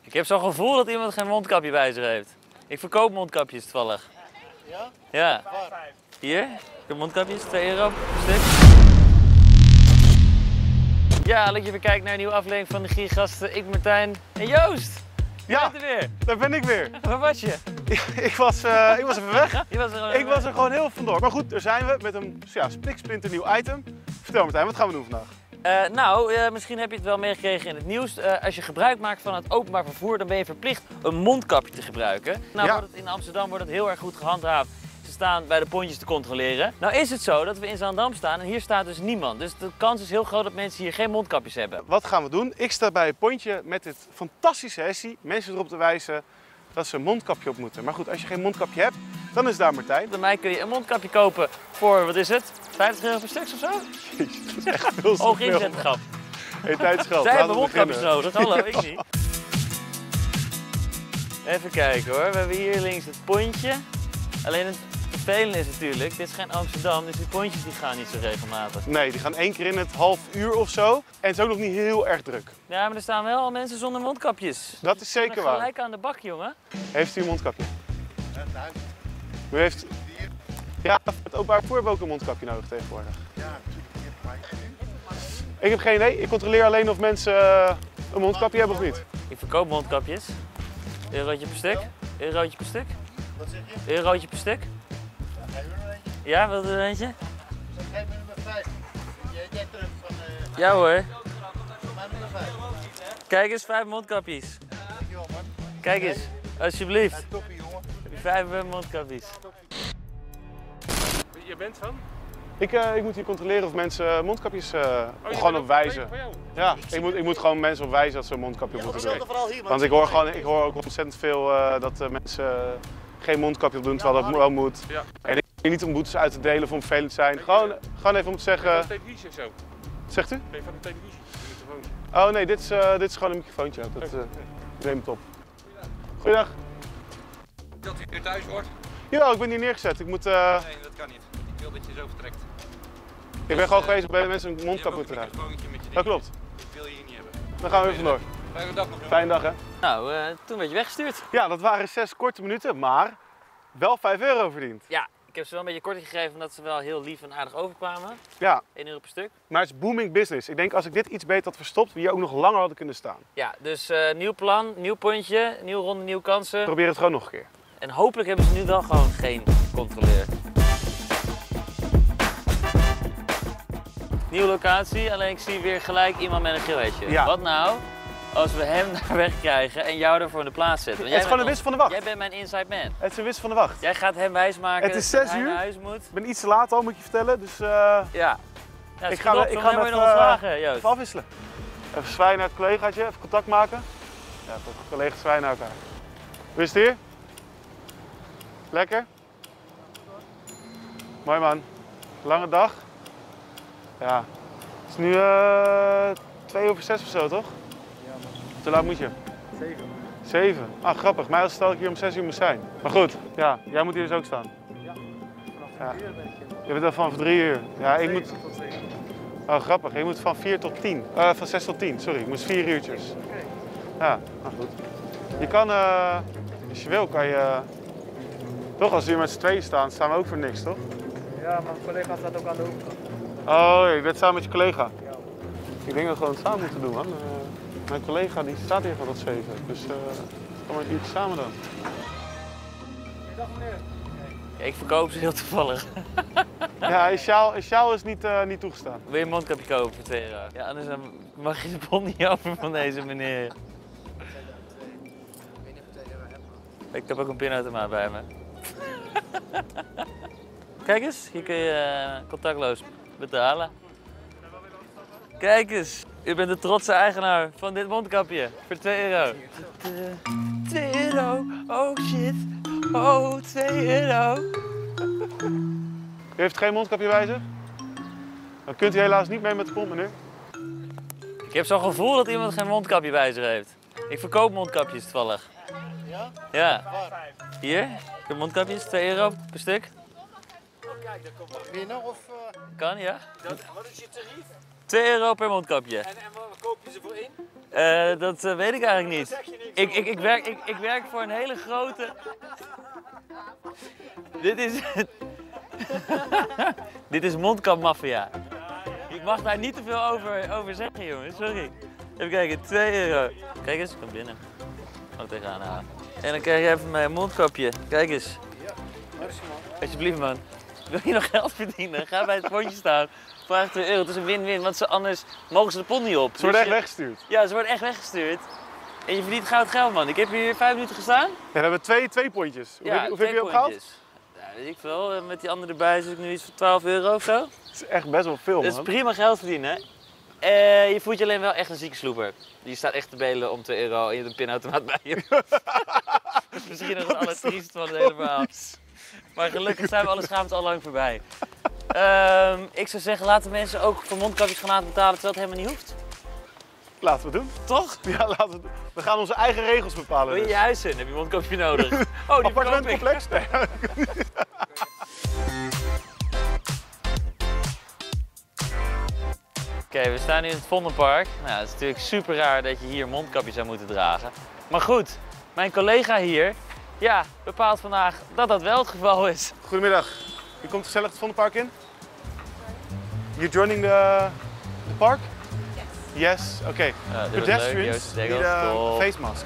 Ik heb zo'n gevoel dat iemand geen mondkapje bij zich heeft. Ik verkoop mondkapjes toevallig. Ja? Ja. Waar? Hier, ik heb mondkapjes, 2 euro per stuk. Ja, leuk je weer kijkt naar een nieuwe aflevering van de Giergasten. Ik, Martijn en Joost. Je bent er weer. Daar ben ik weer. Waar was je? Ik was even weg. Je was er Ik was er gewoon heel vandoor. Maar goed, daar zijn we met een spiksplinternieuw item. Vertel Martijn, wat gaan we doen vandaag? Misschien heb je het wel meegekregen in het nieuws. Als je gebruik maakt van het openbaar vervoer, dan ben je verplicht een mondkapje te gebruiken. Nou, Ja. in Amsterdam wordt het heel erg goed gehandhaafd. Ze staan bij de pontjes te controleren. Nou is het zo dat we in Zaandam staan en hier staat dus niemand. Dus de kans is heel groot dat mensen hier geen mondkapjes hebben. Wat gaan we doen? Ik sta bij het pontje met dit fantastische hessie. Mensen erop te wijzen dat ze een mondkapje op moeten. Maar goed, als je geen mondkapje hebt, dan is daar Martijn. Bij mij kun je een mondkapje kopen voor, wat is het? 50 euro per stuk of zo? Jezus, dat is echt veel te Hoog veel. inzetgrap. Hey, tijdsgeld. Zij Laten hebben we mondkapjes beginnen. nodig, hallo, ik niet. Even kijken hoor, we hebben hier links het pontje. Alleen het vervelende is natuurlijk, dit is geen Amsterdam, dus die pontjes die gaan niet zo regelmatig. Nee, die gaan 1 keer in het half uur of zo. En het is ook nog niet heel erg druk. Ja, maar er staan wel al mensen zonder mondkapjes. Dat is zeker waar. Gelijk aan de bak, jongen. Heeft u een mondkapje? Ja, thuis. U heeft... Ja, het openbaar vervoer hebben ook een mondkapje nodig tegenwoordig. Ja, natuurlijk. Je hebt mij gezien. Ik heb geen idee. Ik controleer alleen of mensen een mondkapje hebben of niet. Ik verkoop mondkapjes. Eurotje per stuk. Eurotje per stuk. Wat zeg je? Eurotje per stuk. Ja, geef me er eentje. Ja, wil je er eentje? Zeg, geef me nummer 5. Jij terug van... Ja hoor. Mijn nummer 5. Kijk eens, 5 mondkapjes. Dankjewel, man. Kijk eens, alsjeblieft. Ja, toppie, jongen. Heb je 5 mondkapjes? Je bent van? Ik moet hier controleren of mensen mondkapjes gewoon op wijzen. Ja, ik moet gewoon mensen op wijzen dat ze een mondkapje op moeten doen. Hetzelfde verhaal hier, man. Want ik hoor ook ontzettend veel dat mensen geen mondkapje op doen terwijl dat wel moet. Ja. En ik denk niet om boetes uit te delen of om vervelend te zijn. Gewoon even om te Van zeggen... de televisie of zo? Zegt u? Ben je van de televisie? De microfoon. Oh nee, dit is gewoon een microfoontje. Dat neem het op. Goeiedag. Dat u weer thuis wordt? Jawel, ik ben hier neergezet. Ik moet... Nee, dat kan niet. Ik wil dat je zo vertrekt. Ik ben gewoon geweest bij de mensen een Je mondkap hebt ook moeten een dragen. microfoontje met je Dat ding. klopt. Ik wil je hier niet hebben. Dan gaan we weer vandoor. Fijne dag nog, jongen. Fijne dag hè. Nou, toen werd je weggestuurd. Ja, dat waren 6 korte minuten, maar wel 5 euro verdiend. Ja, ik heb ze wel een beetje korting gegeven omdat ze wel heel lief en aardig overkwamen. Ja, 1 euro per stuk. maar het is booming business. Ik denk als ik dit iets beter had verstopt, we hier ook nog langer hadden kunnen staan. Ja, dus nieuw plan, nieuw pontje, nieuwe ronde, nieuwe kansen. Probeer het gewoon nog een keer. En hopelijk hebben ze nu wel gewoon geen controleur. Nieuwe locatie, alleen ik zie weer gelijk iemand met een gilhetje. Ja. Wat nou als we hem daar wegkrijgen en jou ervoor in de plaats zetten? Want Het is jij gewoon een bent wissel van de wacht. Jij bent mijn inside man. Het is een wissel van de wacht. Jij gaat hem wijsmaken Het is dat 6 hij uur. naar huis moet. Ik ben iets te laat al, moet ik je vertellen. Dus Ja. Ja, ik schiet ga op, hem zo word je nog ontslagen, Joost. even afwisselen. Even zwaaien naar het collegaatje, even contact maken. Ja, toch collega's zwaaien naar elkaar. Hoe is het hier? Lekker? Mooi man. Lange dag? Ja. Het is nu 5:02 of zo, toch? Ja, man. Hoe laat moet je? 7. 7. Ah, grappig. Mij stel ik hier om 6 uur moest zijn. Maar goed, ja, jij moet hier dus ook staan. Ja. Ja. Vanaf 4 ben ik hier. Je bent er van 3 uur. Ja, ik moet... Tot 7. Oh, grappig. Je moet van 4 tot 10. Van 6 tot 10, sorry. Ik moest 4 uurtjes. Oké. Ja, nou goed. Je kan, als je wil, kan je... Toch, als we hier met z'n tweeën staan, staan we ook voor niks, toch? Ja, mijn collega staat ook aan de overkant. Oh, je bent samen met je collega. Ja. Ik denk dat we gewoon het samen moeten doen, man. Mijn collega die staat hier gewoon tot 7. Dus gaan we een uurtje samen dan. Dag meneer. Ja, ik verkoop ze heel toevallig. Ja, een sjaal is niet toegestaan. Wil je een mondkapje kopen voor 2 euro? Ja, anders dan mag je de bon niet over van deze meneer. Ik heb ook een pinautomaat bij me. Kijk eens, hier kun je contactloos betalen. Kijk eens, u bent de trotse eigenaar van dit mondkapje voor 2 euro. 2 euro, oh shit, oh 2 euro. U heeft geen mondkapje bij zich? Dan kunt u helaas niet mee met de pont, meneer. Ik heb zo'n gevoel dat iemand geen mondkapje bij zich heeft. Ik verkoop mondkapjes toevallig. Ja? Ja, Waar? hier, ik heb mondkapjes, 2 euro per stuk. Kijk, daar komt nog binnen of... Kan, ja. Wat is je tarief? €2 per mondkapje. En wat koop je ze voor in? Dat weet ik eigenlijk niet. Ik werk voor een hele grote... Dit is... Dit is mondkapmafia. Ik mag daar niet te veel over zeggen, jongens. Sorry. Even kijken, €2. Kijk eens, kom binnen. Ook tegenaan halen. En dan krijg je even mijn mondkapje. Kijk eens. Alsjeblieft, man. Wil je nog geld verdienen? Ga bij het pontje staan. Vraag €2. Het is een win-win, want anders mogen ze de pont niet op. Ze worden echt weggestuurd. Ja, ze worden echt weggestuurd. En je verdient goud geld, man. Ik heb hier 5 minuten gestaan. Ja, we hebben twee pontjes. Hoeveel heb je opgehaald? Ja, weet ik veel. Met die andere erbij zit ik nu iets van €12 of zo. Dat is echt best wel veel, Dat is man. prima geld verdienen. Je voelt je alleen wel echt een zieke sloeper. Je staat echt te belen om €2 en je hebt een pinautomaat bij je. Dat is misschien nog het allertriest van het hele verhaal. Maar gelukkig zijn we alle schaamte al lang voorbij. Ik zou zeggen, laten mensen ook voor mondkapjes gaan laten betalen terwijl het helemaal niet hoeft. Laten we het doen. Toch? Ja, laten we het doen. We gaan onze eigen regels bepalen. Wil je Dus. je huis in? Heb je een mondkapje nodig? Oh, die verkoop ik. Appartementcomplex? Nee. Oké, we staan nu in het Vondelpark. Nou, het is natuurlijk super raar dat je hier mondkapjes zou moeten dragen. Maar goed, mijn collega hier, ja, bepaalt vandaag dat dat wel het geval is. Goedemiddag. Je komt gezellig het Vondelpark in? You joining the park? Yes. Oké. Ja, dit wordt leuk, Pedestrians Joost need Steggels, a top. face mask.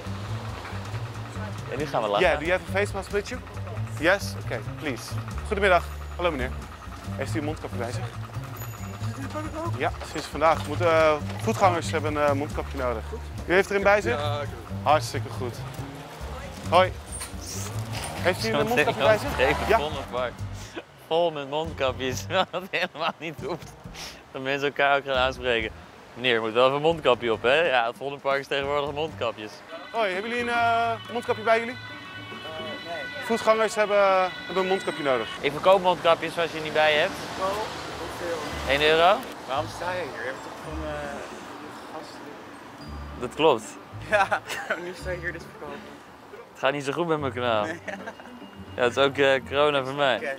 En nu gaan we lachen. Yeah, do you have a face mask with you? Yes? Oké, please. Goedemiddag. Hallo meneer. Heeft u een mondkapje bij zich? Ja, sinds vandaag. Voetgangers hebben een mondkapje nodig. U heeft er een bij zich? Ja, Hartstikke goed. Hoi. Heeft u een mondkapje bij zich? Ja. Ja. Vol met mondkapjes, terwijl dat helemaal niet hoeft. Dat mensen elkaar ook gaan aanspreken. Meneer, je moet wel even een mondkapje op, hè? Ja, het Vondelpark is tegenwoordig mondkapjes. Hoi, hebben jullie een mondkapje bij jullie? Nee. Voetgangers hebben een mondkapje nodig. Ik verkoop mondkapjes als je niet bij je hebt. Hoeveel? €1? Waarom sta je hier? Je hebt toch gewoon gasten? Dat klopt. Ja, nu sta je hier dus verkopen. Het gaat niet zo goed met mijn kanaal. Ja, het is ook corona voor mij. Cash.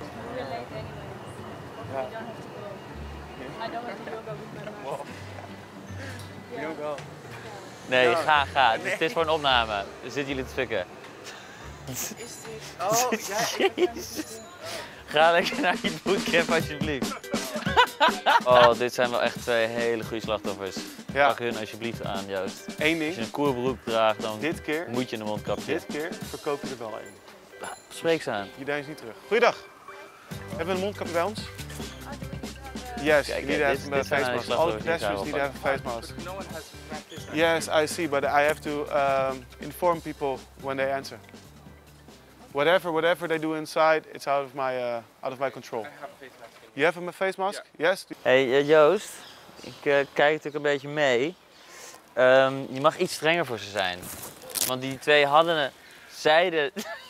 You go. Nee, Ja. ga. Het is voor een opname. Dan zitten jullie te fikken. Is dit? Oh, ja. Jezus. Ga lekker naar je bootcamp alsjeblieft. Oh, dit zijn wel echt twee hele goede slachtoffers. Ja. Pak hun alsjeblieft aan, Joost. Eén Als je ding. een koerbroek draagt, dan Dit keer, moet je een mondkapje. dit keer verkoop je er wel één. Spreek ze aan. Je deed niet terug. Goeiedag. Hebben we een mondkapje bij ons? Yes, Kijk, you need to dit have a zijn face nou mask. die All the slachtoffers die pedestrians need to have a face mask. No one has practiced that. Yes, I see, but I have to inform people when they answer. Whatever they do inside, it's out of my control. I have a face mask. You have a face mask? Yes. Hey Joost, ik kijk natuurlijk een beetje mee. Je mag iets strenger voor ze zijn. Want die twee hadden zeiden...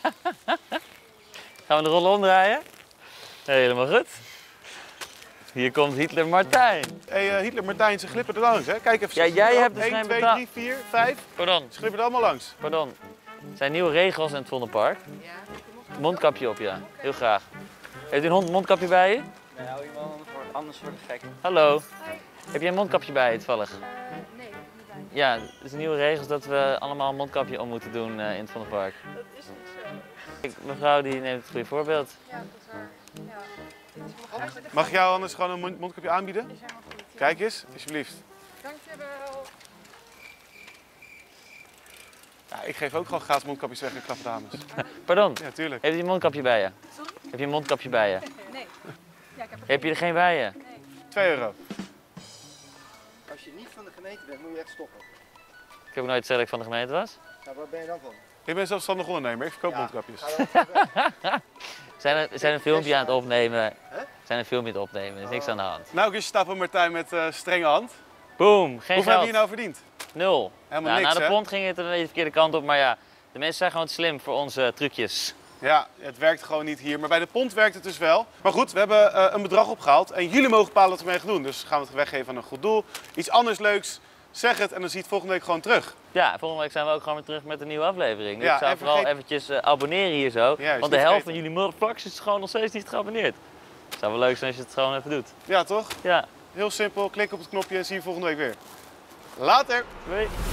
Gaan we de rol omdraaien? Helemaal goed. Hier komt Hitler Martijn. Hey, Hitler Martijn, ze glippen er langs, hè? Kijk even. Ja, jij hebt dus 1, geen 2, betaal- 3, 4, 5. Pardon, Ze glippen er allemaal langs. pardon. Er zijn nieuwe regels in het Vondelpark. Mondkapje op, ja. Heel graag. Heeft u een mondkapje bij je? Nee, hou je wel anders voor de gek. Hallo. Heb jij een mondkapje bij je toevallig? Nee, niet bij. Ja, het is nieuwe regels dat we allemaal een mondkapje om moeten doen in het Vondelpark. Dat is niet zo. Kijk, mevrouw die neemt het goede voorbeeld. Ja, dat is waar. Ja. Mag ik jou anders gewoon een mondkapje aanbieden? Die zijn wel goed. Ja. Kijk eens, alsjeblieft. Dankjewel. Ja, ik geef ook gewoon gratis mondkapjes weg aan knappe dames. Pardon, Ja, tuurlijk. heb je een mondkapje bij je? Sorry? Heb je een mondkapje bij je? Nee. Ja, ik heb er Heb je er geen bij je? €2. Als je niet van de gemeente bent, moet je echt stoppen. Ik heb ook nooit gezegd dat ik van de gemeente was. Nou, waar ben je dan van? Ik ben zelfstandig ondernemer, ik verkoop Ja. mondkapjes. Zijn een filmpje aan het opnemen? Hè? Zijn een filmpje aan het opnemen, er is niks aan de hand. Nou, ik sta van Martijn met strenge hand. Boom, geen Hoeveel heb geld. je nou verdiend? 0. Helemaal Nou, niks, na de hè? pont ging het een beetje de verkeerde kant op, maar ja, de mensen zijn gewoon te slim voor onze trucjes. Ja, het werkt gewoon niet hier. Maar bij de pont werkt het dus wel. Maar goed, we hebben een bedrag opgehaald. En jullie mogen bepalen wat we mee gaan doen. Dus gaan we het weggeven aan een goed doel. Iets anders leuks. Zeg het en dan zie je het volgende week gewoon terug. Ja, volgende week zijn we ook gewoon weer terug met een nieuwe aflevering. Dus Ja, ik zou en vooral vergeet- eventjes abonneren hier zo. Juist, Want de niet helft van vergeten. jullie motherfuckers is gewoon nog steeds niet geabonneerd. Het zou wel leuk zijn als je het gewoon even doet. Ja, toch? Ja, Heel simpel, klik op het knopje en zie je volgende week weer. Later! Doei.